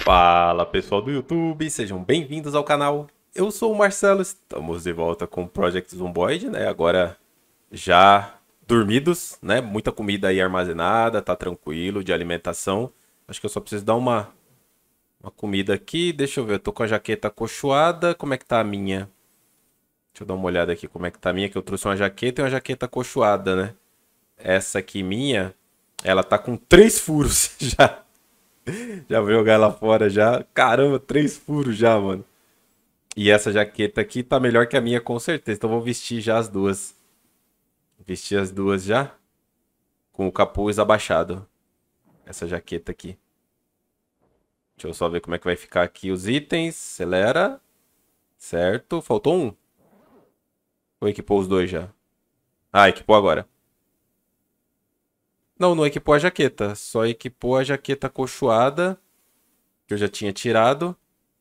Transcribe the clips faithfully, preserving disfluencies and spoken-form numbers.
Fala pessoal do YouTube, sejam bem-vindos ao canal. Eu sou o Marcelo, estamos de volta com o Project Zomboid, né? Agora já dormidos, né? Muita comida aí armazenada, tá tranquilo de alimentação. Acho que eu só preciso dar uma, uma comida aqui. Deixa eu ver, eu tô com a jaqueta acolchoada. Como é que tá a minha? Deixa eu dar uma olhada aqui como é que tá a minha, que eu trouxe uma jaqueta e uma jaqueta acolchoada, né? Essa aqui minha, ela tá com três furos já. Já vou jogar ela fora já. Caramba, três furos já, mano. E essa jaqueta aqui tá melhor que a minha, com certeza. Então vou vestir já as duas. Vestir as duas já. Com o capuz abaixado. Essa jaqueta aqui. Deixa eu só ver como é que vai ficar aqui os itens. Acelera. Certo. Faltou um. Ou equipou os dois já? Ah, equipou agora. Não, não equipou a jaqueta. Só equipou a jaqueta acolchoada. Que eu já tinha tirado.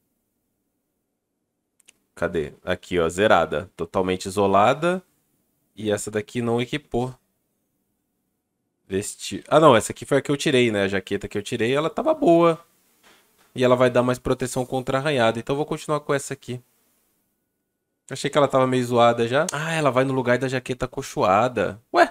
Cadê? Aqui, ó, zerada. Totalmente isolada. E essa daqui não equipou. Vestir. Ah, não, essa aqui foi a que eu tirei, né? A jaqueta que eu tirei, ela tava boa. E ela vai dar mais proteção contra arranhada. Então eu vou continuar com essa aqui. Achei que ela tava meio zoada já. Ah, ela vai no lugar da jaqueta acolchoada. Ué?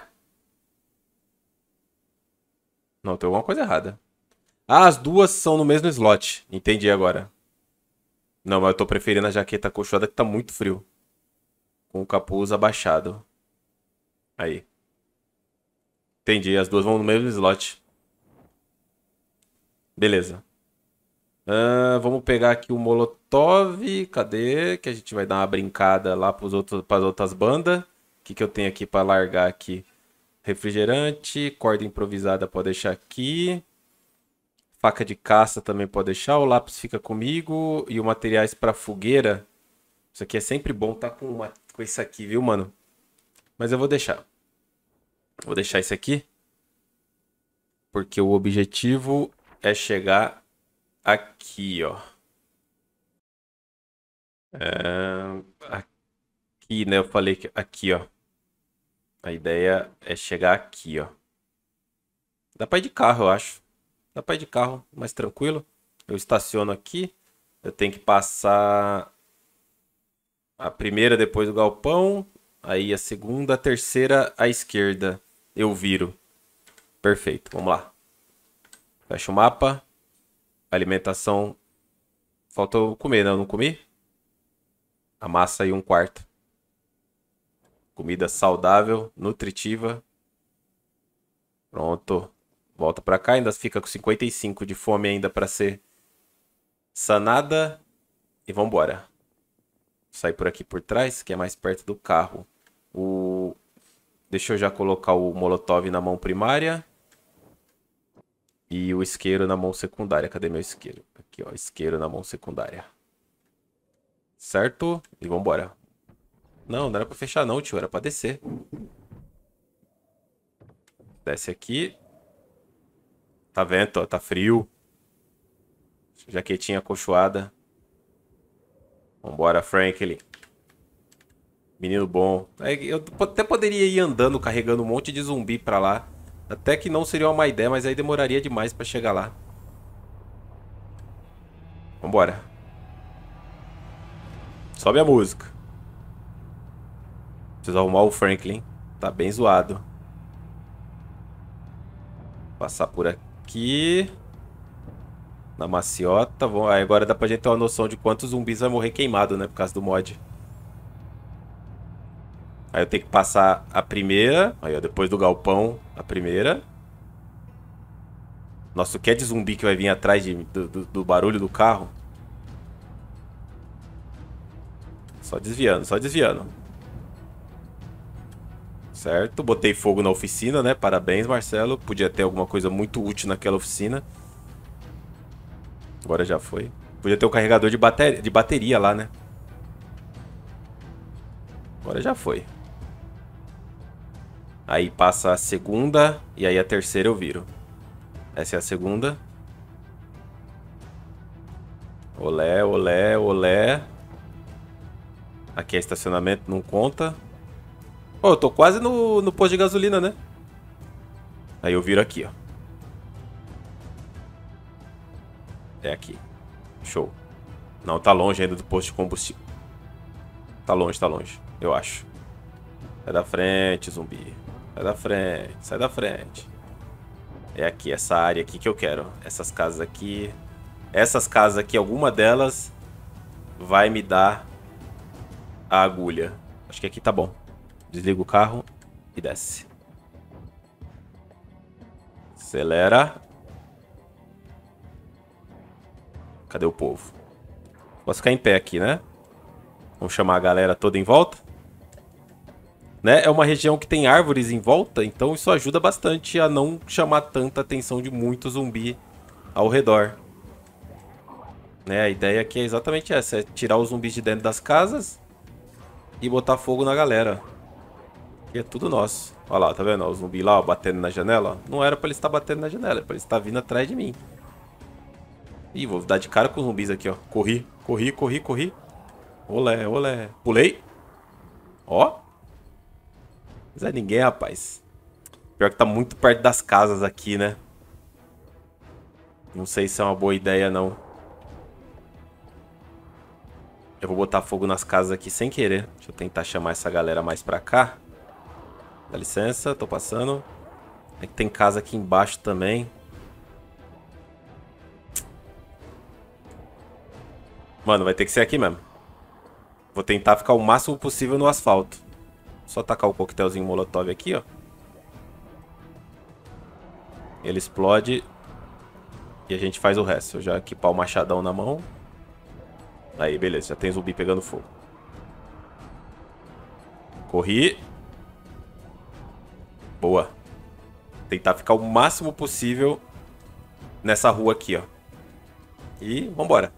Não, tem alguma coisa errada. Ah, as duas são no mesmo slot. Entendi agora. Não, mas eu tô preferindo a jaqueta acolchoada que tá muito frio. Com o capuz abaixado. Aí. Entendi, as duas vão no mesmo slot. Beleza. Ah, vamos pegar aqui o Molotov. Cadê? Que a gente vai dar uma brincada lá para as outras bandas. O que, que eu tenho aqui para largar aqui? Refrigerante, corda improvisada pode deixar aqui. Faca de caça também pode deixar. O lápis fica comigo. E o materiais para fogueira. Isso aqui é sempre bom tá com, uma, com isso aqui, viu, mano? Mas eu vou deixar. Vou deixar isso aqui. Porque o objetivo é chegar aqui, ó. É, aqui, né? Eu falei que aqui, ó. A ideia é chegar aqui, ó. Dá pra ir de carro, eu acho. Dá pra ir de carro, mais tranquilo. Eu estaciono aqui. Eu tenho que passar a primeira depois do galpão. Aí a segunda, a terceira à esquerda. Eu viro. Perfeito, vamos lá. Fecha o mapa. Alimentação. Faltou comer, não? Eu não comi? A massa e um quarto. Comida saudável, nutritiva. Pronto. Volta pra cá, ainda fica com cinquenta e cinco de fome ainda pra ser sanada. E vambora. Sair por aqui por trás, que é mais perto do carro. O... Deixa eu já colocar o Molotov na mão primária. E o isqueiro na mão secundária. Cadê meu isqueiro? Aqui, ó. Isqueiro na mão secundária. Certo? E vambora. Não, não era pra fechar não, tio. Era pra descer. Desce aqui. Tá vento, ó. Tá frio. Jaquetinha acolchoada. Vambora, Franklin. Menino bom. Eu até poderia ir andando, carregando um monte de zumbi pra lá. Até que não seria uma má ideia, mas aí demoraria demais pra chegar lá. Vambora. Sobe a música. Preciso arrumar o Franklin. Tá bem zoado. Passar por aqui. Na maciota. Bom, aí agora dá pra gente ter uma noção de quantos zumbis vai morrer queimado, né? Por causa do mod. Aí eu tenho que passar a primeira. Aí, ó, depois do galpão, a primeira. Nossa, o que é de zumbi que vai vir atrás de, do, do, do barulho do carro? Só desviando, só desviando. Certo, botei fogo na oficina, né? Parabéns, Marcelo. Podia ter alguma coisa muito útil naquela oficina. Agora já foi. Podia ter um carregador de bateria, de bateria lá, né? Agora já foi. Aí passa a segunda e aí a terceira eu viro. Essa é a segunda. Olé, olé, olé. Aqui é estacionamento, não conta. Pô, eu tô quase no, no posto de gasolina, né? Aí eu viro aqui, ó. É aqui. Show. Não, tá longe ainda do posto de combustível. Tá longe, tá longe. Eu acho. Sai da frente, zumbi. Sai da frente, sai da frente. É aqui, essa área aqui que eu quero. Essas casas aqui. Essas casas aqui, alguma delas vai me dar a agulha. Acho que aqui tá bom. Desliga o carro e desce. Acelera. Cadê o povo? Posso ficar em pé aqui, né? Vamos chamar a galera toda em volta. Né? É uma região que tem árvores em volta, então isso ajuda bastante a não chamar tanta atenção de muito zumbi ao redor. Né? A ideia aqui é exatamente essa, é tirar os zumbis de dentro das casas e botar fogo na galera. Que é tudo nosso. Olha lá, tá vendo? O zumbi lá, ó, batendo na janela. Não era pra ele estar batendo na janela, é pra ele estar vindo atrás de mim. Ih, vou dar de cara com os zumbis aqui, ó. Corri, corri, corri, corri. Olé, olé. Pulei. Ó. Não é ninguém, rapaz. Pior que tá muito perto das casas aqui, né? Não sei se é uma boa ideia, não. Eu vou botar fogo nas casas aqui sem querer. Deixa eu tentar chamar essa galera mais pra cá. Dá licença, tô passando. É que tem casa aqui embaixo também. Mano, vai ter que ser aqui mesmo. Vou tentar ficar o máximo possível no asfalto. Só tacar o coquetelzinho molotov aqui, ó. Ele explode. E a gente faz o resto. Eu já equipar o machadão na mão. Aí, beleza. Já tem zumbi pegando fogo. Corri. Boa. Tentar ficar o máximo possível nessa rua aqui, ó. E vambora.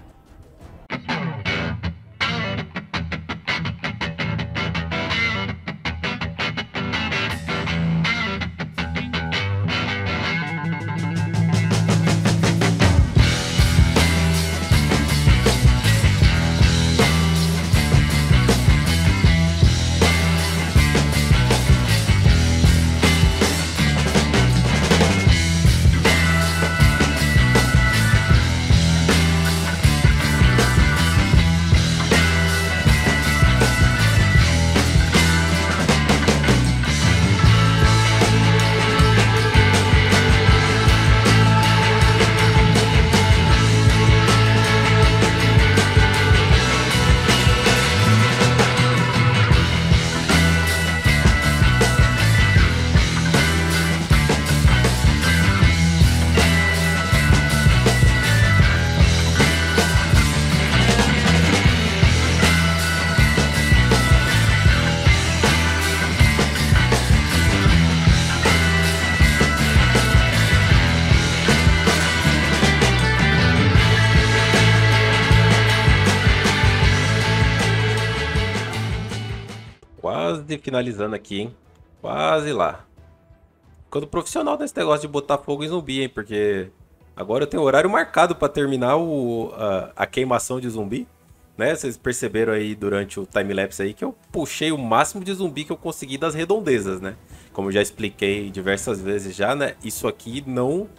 Quase finalizando aqui, hein? Quase lá. Ficando profissional nesse negócio de botar fogo em zumbi, hein? Porque agora eu tenho horário marcado pra terminar o, a, a queimação de zumbi. Né? Vocês perceberam aí durante o timelapse aí que eu puxei o máximo de zumbi que eu consegui das redondezas, né? Como eu já expliquei diversas vezes já, né? Isso aqui não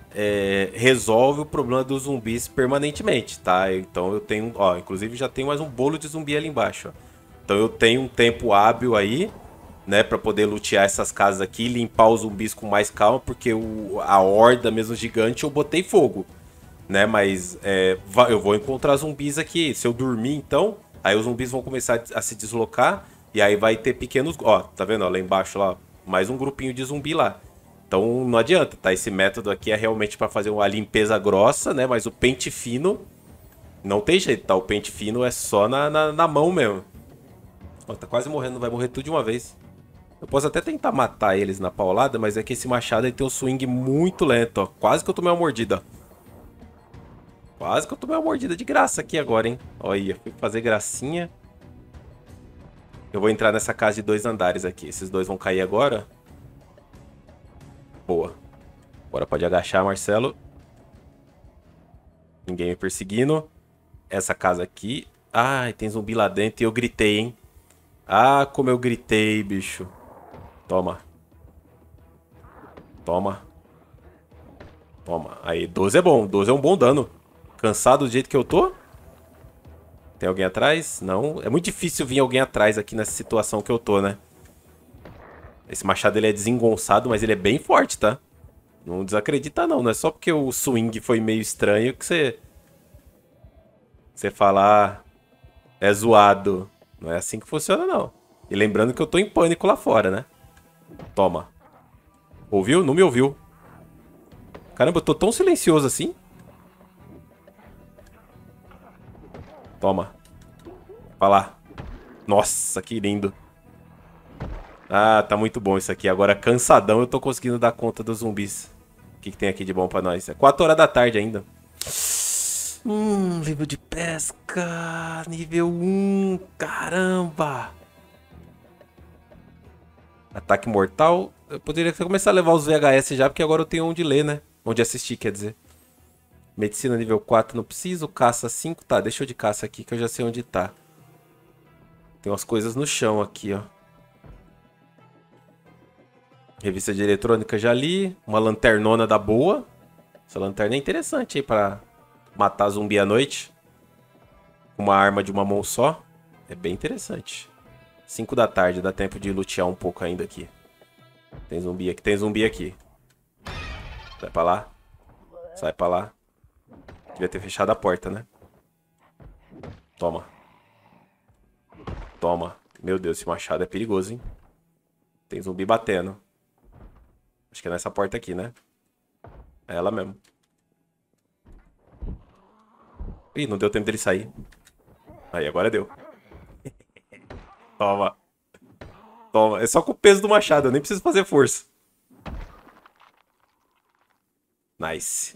é, resolve o problema dos zumbis permanentemente, tá? Então eu tenho, ó, inclusive já tenho mais um bolo de zumbi ali embaixo, ó. Então eu tenho um tempo hábil aí, né, pra poder lutear essas casas aqui, limpar os zumbis com mais calma, porque o, a horda mesmo gigante eu botei fogo, né, mas é, eu vou encontrar zumbis aqui, se eu dormir então, aí os zumbis vão começar a se deslocar, e aí vai ter pequenos, ó, tá vendo, ó, lá embaixo, lá, mais um grupinho de zumbi lá. Então não adianta, tá, esse método aqui é realmente pra fazer uma limpeza grossa, né, mas o pente fino, não tem jeito, tá, o pente fino é só na, na, na mão mesmo. Ó, tá quase morrendo, vai morrer tudo de uma vez. Eu posso até tentar matar eles na paulada, mas é que esse machado aí tem um swing muito lento, ó. Quase que eu tomei uma mordida. Quase que eu tomei uma mordida de graça aqui agora, hein. Olha, fui fazer gracinha. Eu vou entrar nessa casa de dois andares aqui. Esses dois vão cair agora. Boa. Agora pode agachar, Marcelo. Ninguém me perseguindo. Essa casa aqui. Ai, tem zumbi lá dentro e eu gritei, hein. Ah, como eu gritei, bicho. Toma. Toma. Toma. Aí, doze é bom. doze é um bom dano. Cansado do jeito que eu tô? Tem alguém atrás? Não. É muito difícil vir alguém atrás aqui nessa situação que eu tô, né? Esse machado ele é desengonçado, mas ele é bem forte, tá? Não desacredita não. Não é só porque o swing foi meio estranho que você... Você falar... É zoado. Não é assim que funciona, não. E lembrando que eu tô em pânico lá fora, né? Toma. Ouviu? Não me ouviu. Caramba, eu tô tão silencioso assim. Toma. Vai lá. Nossa, que lindo. Ah, tá muito bom isso aqui. Agora, cansadão, eu tô conseguindo dar conta dos zumbis. O que, que tem aqui de bom pra nós? É quatro horas da tarde ainda. Hum, livro de pesca. Nível um. Caramba. Ataque mortal. Eu poderia começar a levar os V H S já, porque agora eu tenho onde ler, né? Onde assistir, quer dizer. Medicina nível quatro não preciso. Caça cinco. Tá, deixa eu de caça aqui que eu já sei onde tá. Tem umas coisas no chão aqui, ó. Revista de eletrônica já li. Uma lanternona da boa. Essa lanterna é interessante aí pra matar zumbi à noite. Uma arma de uma mão só. É bem interessante. cinco da tarde, dá tempo de lutear um pouco ainda aqui. Tem zumbi aqui, tem zumbi aqui. Sai pra lá. Sai pra lá. Devia ter fechado a porta, né? Toma. Toma. Meu Deus, esse machado é perigoso, hein? Tem zumbi batendo. Acho que é nessa porta aqui, né? É ela mesmo. Ih, não deu tempo dele sair. Aí, agora deu. Toma. Toma. É só com o peso do machado, eu nem preciso fazer força. Nice.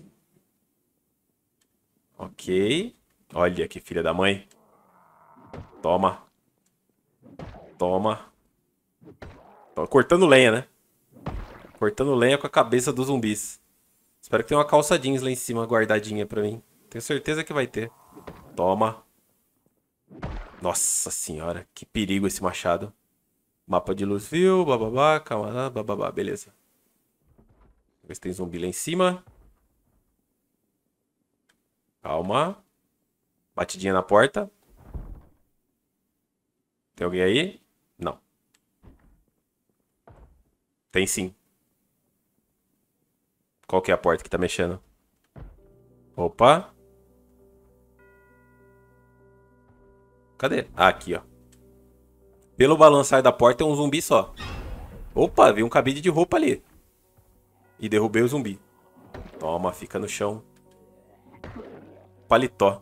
Ok. Olha que filha da mãe. Toma. Toma. Tô cortando lenha, né? Cortando lenha com a cabeça dos zumbis. Espero que tenha uma calça jeans lá em cima guardadinha pra mim. Tenho certeza que vai ter. Toma. Nossa senhora, que perigo esse machado. Mapa de luz viu, bababá, calma, bababá, beleza. Vê se tem zumbi lá em cima. Calma. Batidinha na porta. Tem alguém aí? Não. Tem sim. Qual que é a porta que tá mexendo? Opa. Cadê? Ah, aqui, ó. Pelo balançar da porta é um zumbi só. Opa, vi um cabide de roupa ali. E derrubei o zumbi. Toma, fica no chão. Paletó.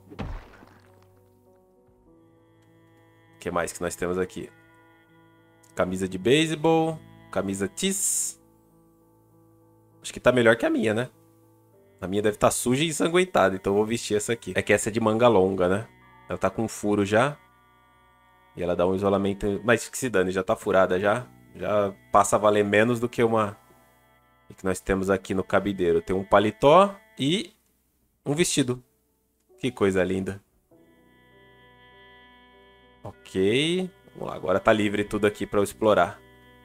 O que mais que nós temos aqui? Camisa de beisebol. Camisa Tis. Acho que tá melhor que a minha, né? A minha deve estar suja e ensanguentada, então eu vou vestir essa aqui. É que essa é de manga longa, né? Ela tá com um furo já. E ela dá um isolamento... Mas que se dane, já tá furada já. Já passa a valer menos do que uma... que nós temos aqui no cabideiro. Tem um paletó e um vestido. Que coisa linda. Ok. Vamos lá, agora tá livre tudo aqui pra eu explorar.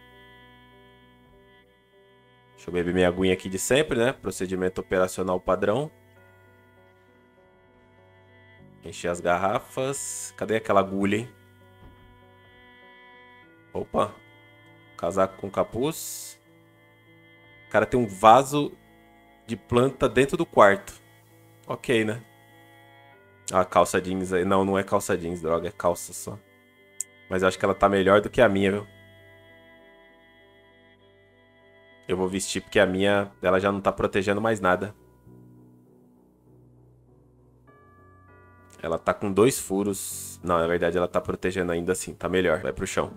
Deixa eu beber minha aguinha aqui de sempre, né? Procedimento operacional padrão. Encher as garrafas. Cadê aquela agulha, hein? Opa. Casaco com capuz. O cara tem um vaso de planta dentro do quarto. Ok, né? Ah, calça jeans aí. Não, não é calça jeans, droga. É calça só. Mas eu acho que ela tá melhor do que a minha, viu? Eu vou vestir porque a minha, ela já não tá protegendo mais nada. Ela tá com dois furos. Não, na verdade ela tá protegendo ainda assim. Tá melhor. Vai pro chão.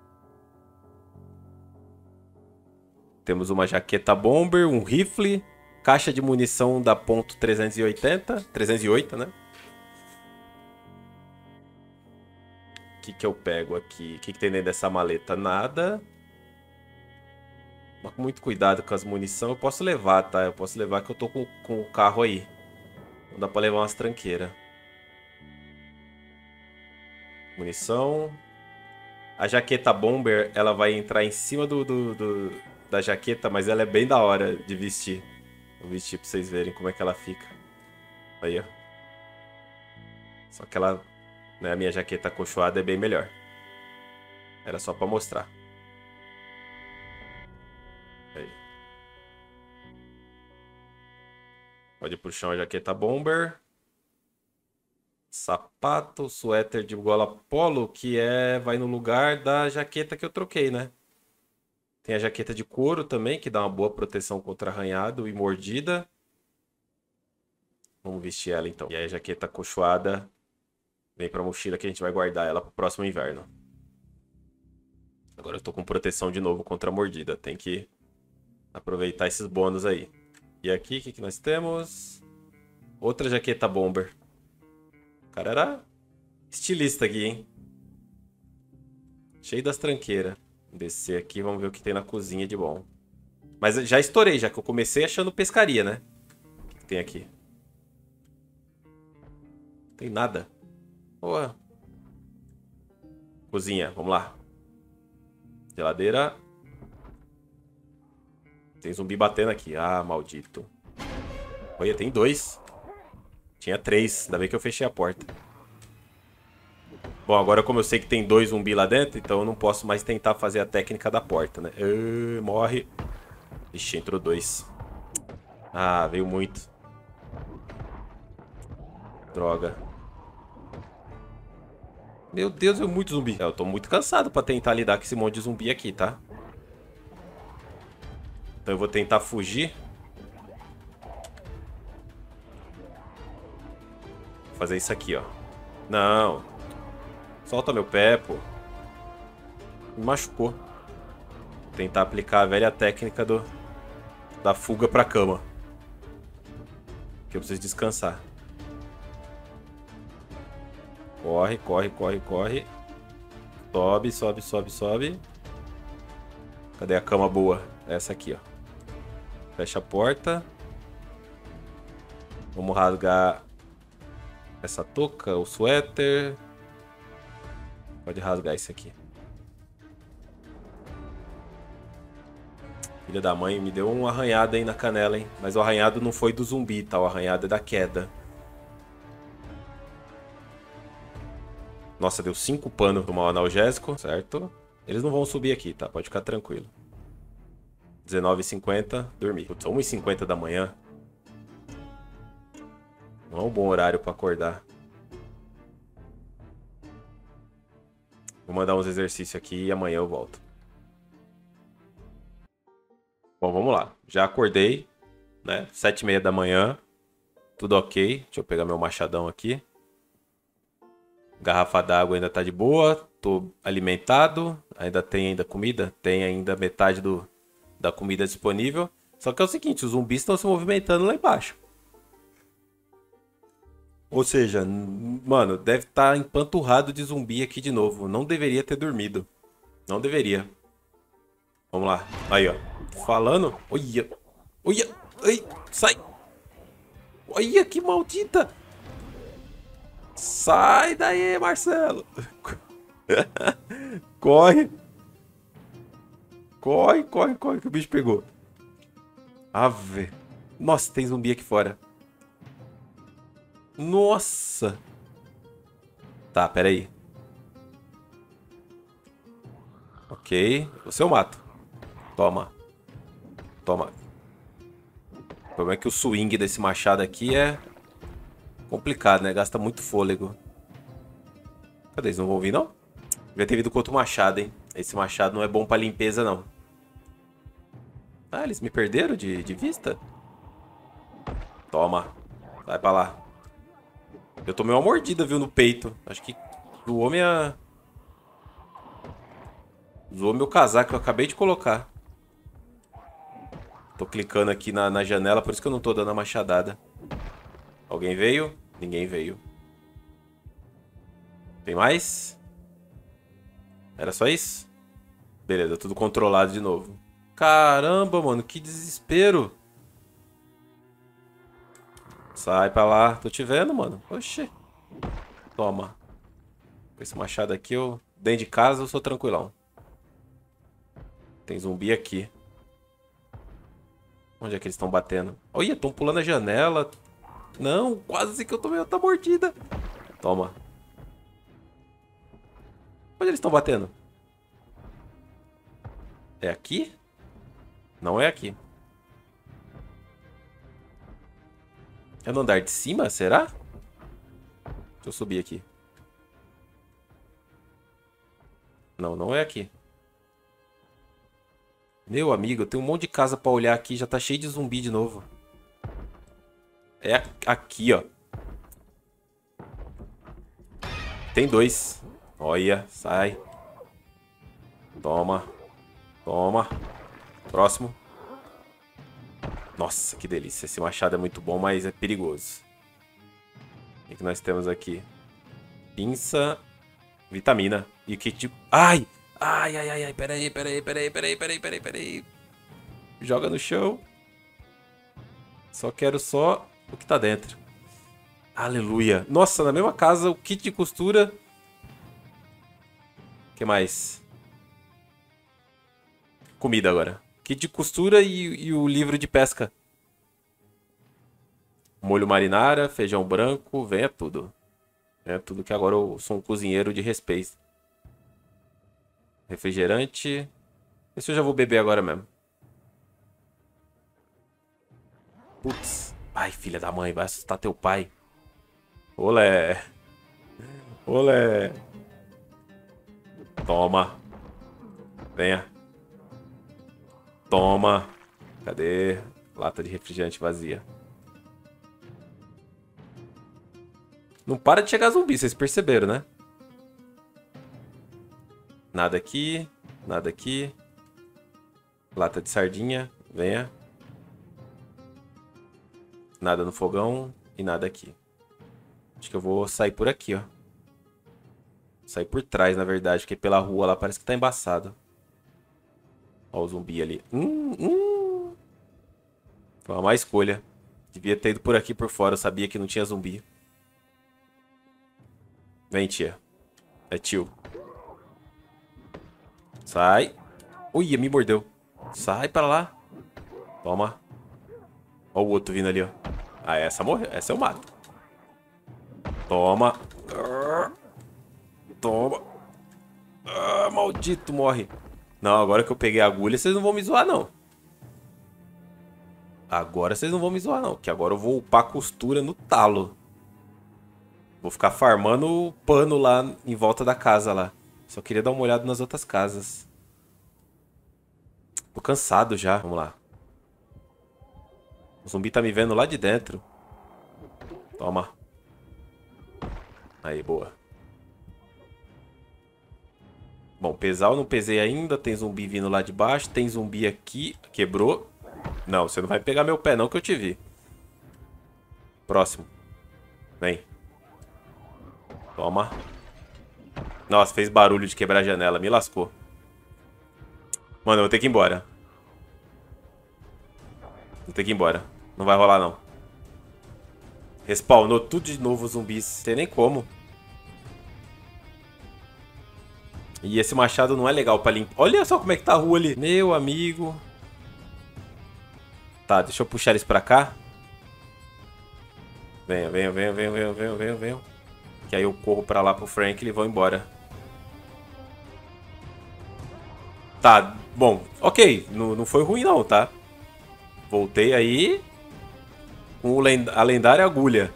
Temos uma jaqueta bomber, um rifle, caixa de munição da ponto trezentos e oitenta. trezentos e oito, né? O que que eu pego aqui? O que que tem dentro dessa maleta? Nada. Mas com muito cuidado com as munições. Eu posso levar, tá? Eu posso levar que eu tô com, com o carro aí. Não dá pra levar umas tranqueiras. Munição. A jaqueta bomber, ela vai entrar em cima do, do, do, da jaqueta, mas ela é bem da hora de vestir. Vou vestir pra vocês verem como é que ela fica. Aí, ó. Só que ela, né, a minha jaqueta acolchoada é bem melhor. Era só pra mostrar. Aí. Pode ir pro chão a jaqueta bomber. Sapato, suéter de gola polo, que é vai no lugar da jaqueta que eu troquei, né? Tem a jaqueta de couro também, que dá uma boa proteção contra arranhado e mordida. Vamos vestir ela então. E aí a jaqueta acolchoada vem pra mochila que a gente vai guardar ela pro próximo inverno. Agora eu tô com proteção de novo contra a mordida. Tem que aproveitar esses bônus aí. E aqui, o que, que nós temos? Outra jaqueta bomber. O cara era estilista aqui, hein? Cheio das tranqueiras. Vamos descer aqui, vamos ver o que tem na cozinha de bom. Mas já estourei, já que eu comecei achando pescaria, né? O que, que tem aqui? Não tem nada. Boa. Cozinha, vamos lá. Geladeira. Tem zumbi batendo aqui. Ah, maldito. Olha, tem dois. Tinha três. Ainda bem que eu fechei a porta. Bom, agora como eu sei que tem dois zumbi lá dentro, então eu não posso mais tentar fazer a técnica da porta, né? Uh, morre. Ixi, entrou dois. Ah, veio muito. Droga. Meu Deus, é muito zumbi. É, eu tô muito cansado pra tentar lidar com esse monte de zumbi aqui, tá? Então eu vou tentar fugir. Vou fazer isso aqui, ó. Não. Solta meu pé, pô. Me machucou. Vou tentar aplicar a velha técnica do, da fuga pra cama. Que eu preciso descansar. Corre, corre, corre, corre. Sobe, sobe, sobe, sobe. Cadê a cama boa? Essa aqui, ó. Fecha a porta. Vamos rasgar essa touca, o suéter. Pode rasgar isso aqui. Filha da mãe me deu um arranhado aí na canela, hein? Mas o arranhado não foi do zumbi, tá? O arranhado é da queda. Nossa, deu cinco panos do mal analgésico, certo? Eles não vão subir aqui, tá? Pode ficar tranquilo. dezenove e cinquenta, dormir. Putz, uma e cinquenta da manhã. Não é um bom horário pra acordar. Vou mandar uns exercícios aqui e amanhã eu volto. Bom, vamos lá. Já acordei, né? Sete e meia da manhã. Tudo ok. Deixa eu pegar meu machadão aqui. Garrafa d'água ainda tá de boa. Tô alimentado. Ainda tem ainda comida? Tem ainda metade do, da comida disponível. Só que é o seguinte, os zumbis estão se movimentando lá embaixo. Ou seja, mano, deve estar empanturrado de zumbi aqui de novo. Não deveria ter dormido. Não deveria. Vamos lá. Aí, ó. Falando. Olha. Olha. Ai, sai. Olha que maldita. Sai daí, Marcelo. Corre. Corre, corre, corre que o bicho pegou. Ave. Nossa, tem zumbi aqui fora. Nossa. Tá, pera aí. Ok. Você eu mato. Toma. Toma. O problema é que o swing desse machado aqui é complicado, né? Gasta muito fôlego. Cadê? Eles não vão vir, não? Devia ter vindo com outro machado, hein? Esse machado não é bom pra limpeza, não. Ah, eles me perderam de, de vista? Toma. Vai pra lá. Eu tomei uma mordida, viu, no peito. Acho que zoou minha... Zoou meu casaco que eu acabei de colocar. Tô clicando aqui na, na janela, por isso que eu não tô dando a machadada. Alguém veio? Ninguém veio. Tem mais? Era só isso? Beleza, tudo controlado de novo. Caramba, mano, que desespero. Sai pra lá. Tô te vendo, mano. Oxi. Toma. Com esse machado aqui, eu... dentro de casa, eu sou tranquilão. Tem zumbi aqui. Onde é que eles estão batendo? Olha, estão pulando a janela. Não, quase que eu tomei outra mordida. Toma. Onde eles estão batendo? É aqui? Não é aqui. É no andar de cima, será? Deixa eu subir aqui. Não, não é aqui. Meu amigo, eu tenho um monte de casa pra olhar aqui. Já tá cheio de zumbi de novo. É aqui, ó. Tem dois. Olha, sai. Toma. Toma. Próximo. Nossa, que delícia. Esse machado é muito bom, mas é perigoso. O que nós temos aqui? Pinça. Vitamina. E o que tipo... Ai! Ai, ai, ai, ai. Peraí, peraí, peraí, peraí, peraí, peraí, peraí. Joga no chão. Só quero só o que tá dentro. Aleluia. Nossa, na mesma casa, o kit de costura. O que mais? Comida agora. Kit de costura e, e o livro de pesca. Molho marinara, feijão branco, venha tudo. Venha tudo que agora eu sou um cozinheiro de respeito. Refrigerante. Esse eu já vou beber agora mesmo. Putz. Ai, filha da mãe, vai assustar teu pai. Olé. Olé. Toma. Venha. Toma. Cadê? Lata de refrigerante vazia. Não para de chegar zumbi, vocês perceberam, né? Nada aqui. Nada aqui. Lata de sardinha. Venha. Nada no fogão. E nada aqui. Acho que eu vou sair por aqui, ó. Sair por trás, na verdade. Porque pela rua lá parece que tá embaçado. Ó o zumbi ali. Hum, hum. Foi uma má escolha. Devia ter ido por aqui por fora. Eu sabia que não tinha zumbi. Vem, tia. É tio. Sai. Ui, me mordeu. Sai pra lá. Toma. Ó o outro vindo ali, ó. Ah, essa morreu. Essa eu mato. Toma. Toma. Ah, maldito, morre. Não, agora que eu peguei a agulha, vocês não vão me zoar, não. Agora vocês não vão me zoar, não. Que agora eu vou upar costura no talo. Vou ficar farmando pano lá em volta da casa lá. Só queria dar uma olhada nas outras casas. Tô cansado já. Vamos lá. O zumbi tá me vendo lá de dentro. Toma. Aí, boa. Bom, pesar eu não pesei ainda. Tem zumbi vindo lá de baixo. Tem zumbi aqui. Quebrou. Não, você não vai pegar meu pé não que eu te vi. Próximo. Vem. Toma. Nossa, fez barulho de quebrar a janela. Me lascou. Mano, eu vou ter que ir embora. Vou ter que ir embora. Não vai rolar, não. Respawnou tudo de novo os zumbis. Não tem nem como. E esse machado não é legal pra limpar. Olha só como é que tá a rua ali. Meu amigo. Tá, deixa eu puxar eles pra cá. Venha, venha, venha, venha, venha, venha, venha, venha. Que aí eu corro pra lá pro Frank e eles vão embora. Tá, bom. Ok, não, não foi ruim não, tá? Voltei aí com a lendária agulha.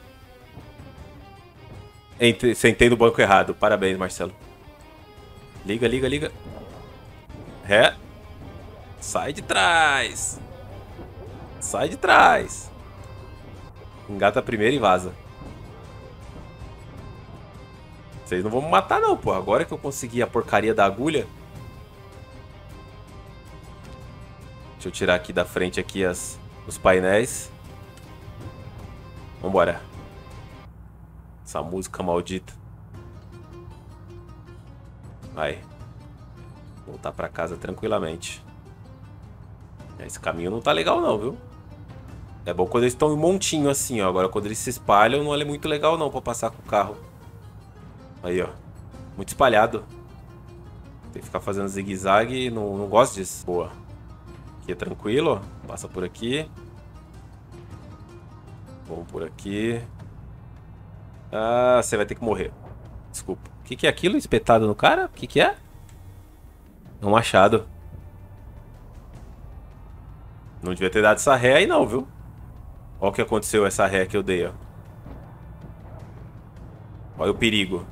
Entre, sentei no banco errado. Parabéns, Marcelo. Liga, liga, liga. Ré. Sai de trás. Sai de trás. Engata primeiro e vaza. Vocês não vão me matar não, pô. Agora que eu consegui a porcaria da agulha. Deixa eu tirar aqui da frente aqui as, os painéis. Vambora. Essa música maldita. Vai. Voltar pra casa tranquilamente. Esse caminho não tá legal não, viu? É bom quando eles estão em montinho assim, ó. Agora quando eles se espalham não é muito legal não pra passar com o carro. Aí, ó. Muito espalhado. Tem que ficar fazendo zigue-zague. Não, não gosto disso. Boa. Aqui é tranquilo, ó. Passa por aqui. Vamos por aqui. Ah, você vai ter que morrer. Desculpa. O que, que é aquilo espetado no cara? O que, que é? É um machado. Não devia ter dado essa ré aí não, viu? Olha o que aconteceu essa ré que eu dei, ó. Olha o perigo.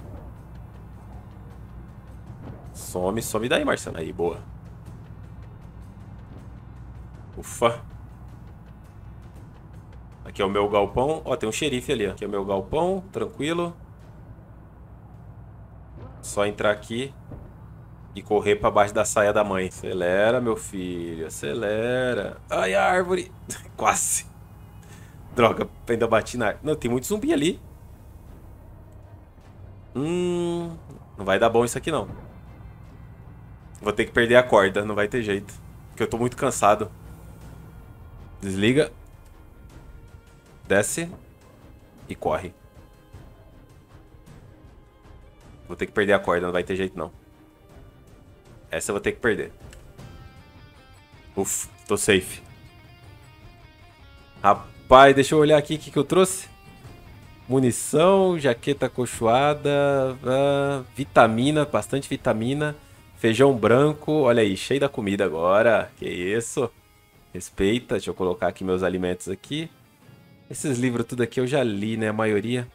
Some, some daí, Marcelo. Aí, boa. Ufa. Aqui é o meu galpão. Ó, tem um xerife ali, ó. Aqui é o meu galpão, tranquilo. Só entrar aqui e correr pra baixo da saia da mãe. Acelera, meu filho. Acelera. Ai, a árvore. Quase. Droga, ainda bati na árvore. Não, tem muito zumbi ali. Hum... Não vai dar bom isso aqui, não. Vou ter que perder a corda. Não vai ter jeito. Porque eu tô muito cansado. Desliga. Desce. E corre. Vou ter que perder a corda. Não vai ter jeito, não. Essa eu vou ter que perder. Uf, tô safe. Rapaz, deixa eu olhar aqui o que, que eu trouxe. Munição, jaqueta acolchoada, uh, vitamina, bastante vitamina. Feijão branco, olha aí, cheio da comida agora. Que isso? Respeita, deixa eu colocar aqui meus alimentos aqui. Esses livros tudo aqui eu já li, né, a maioria.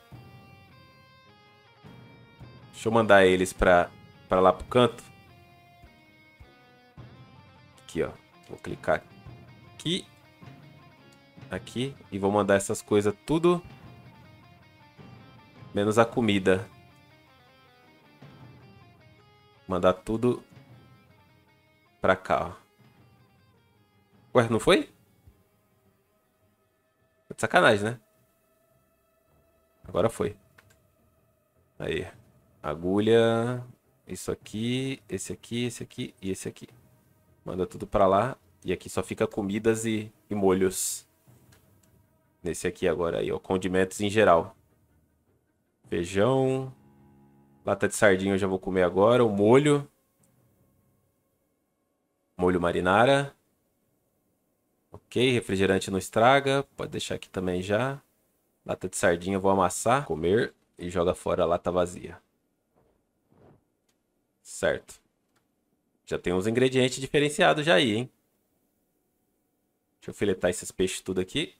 Deixa eu mandar eles pra, pra lá pro canto. Aqui, ó. Vou clicar aqui. Aqui. E vou mandar essas coisas tudo. Menos a comida. Mandar tudo pra cá, ó. Ué, não foi? Tá de sacanagem, né? Agora foi. Aí. Agulha. Isso aqui, esse aqui, esse aqui e esse aqui. Manda tudo pra lá. E aqui só fica comidas e, e molhos. Nesse aqui agora aí, ó. Condimentos em geral. Feijão. Lata de sardinha eu já vou comer agora. O molho. Molho marinara. Ok, refrigerante não estraga. Pode deixar aqui também já. Lata de sardinha eu vou amassar. Comer. E joga fora a lata vazia. Certo. Já tem uns ingredientes diferenciados já aí, hein? Deixa eu filetar esses peixes tudo aqui.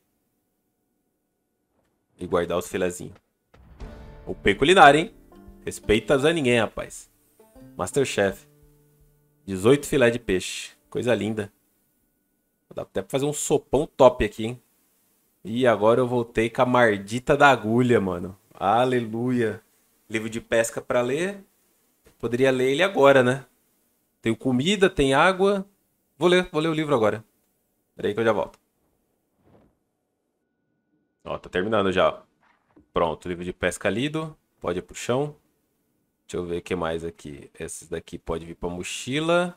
E guardar os filezinhos. O P culinário, hein? Respeita a ninguém, rapaz. Masterchef. dezoito filé de peixe. Coisa linda. Dá até pra fazer um sopão top aqui, hein? E agora eu voltei com a mardita da agulha, mano. Aleluia. Livro de pesca pra ler. Poderia ler ele agora, né? Tem comida, tem água. Vou ler, vou ler o livro agora. Pera aí que eu já volto. Ó, tá terminando já, ó. Pronto, livro de pesca lido. Pode ir pro chão. Deixa eu ver o que mais aqui. Esses daqui pode vir pra mochila.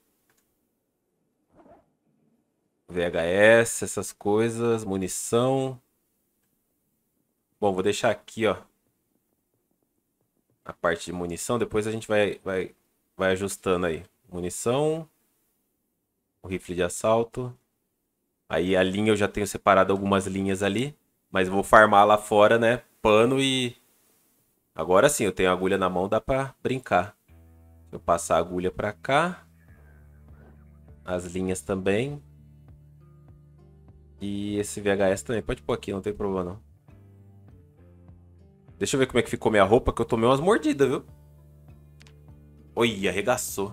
V H S, essas coisas. Munição. Bom, vou deixar aqui, ó. A parte de munição. Depois a gente vai, vai, vai ajustando aí. Munição. O rifle de assalto. Aí a linha eu já tenho separado algumas linhas ali. Mas vou farmar lá fora, né? Pano e... Agora sim, eu tenho a agulha na mão, dá pra brincar. Deixa eu passar a agulha pra cá. As linhas também. E esse V H S também. Pode pôr aqui, não tem problema não. Deixa eu ver como é que ficou minha roupa, que eu tomei umas mordidas, viu? Oi, arregaçou.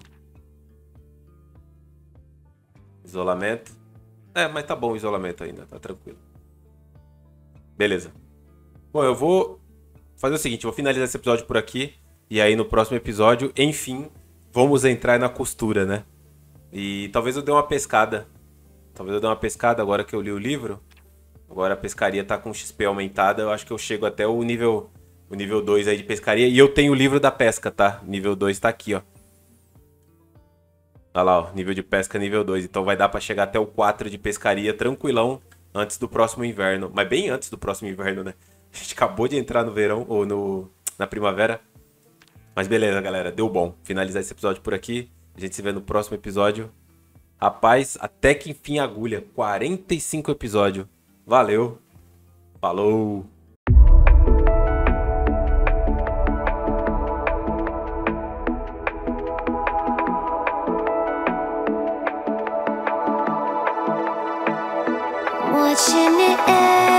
Isolamento. É, mas tá bom o isolamento ainda, tá tranquilo. Beleza. Bom, eu vou fazer o seguinte, vou finalizar esse episódio por aqui. E aí no próximo episódio, enfim, vamos entrar na costura, né? E talvez eu dê uma pescada. Talvez eu dê uma pescada agora que eu li o livro. Agora a pescaria tá com X P aumentada. Eu acho que eu chego até o nível o nível dois aí de pescaria. E eu tenho o livro da pesca, tá? Nível dois tá aqui, ó. Olha lá, ó. Nível de pesca nível dois. Então vai dar pra chegar até o quatro de pescaria tranquilão antes do próximo inverno. Mas bem antes do próximo inverno, né? A gente acabou de entrar no verão, ou no, na primavera. Mas beleza, galera. Deu bom. Finalizar esse episódio por aqui. A gente se vê no próximo episódio. Rapaz, até que enfim agulha. quarenta e cinco episódios. Valeu. Falou. watching it end.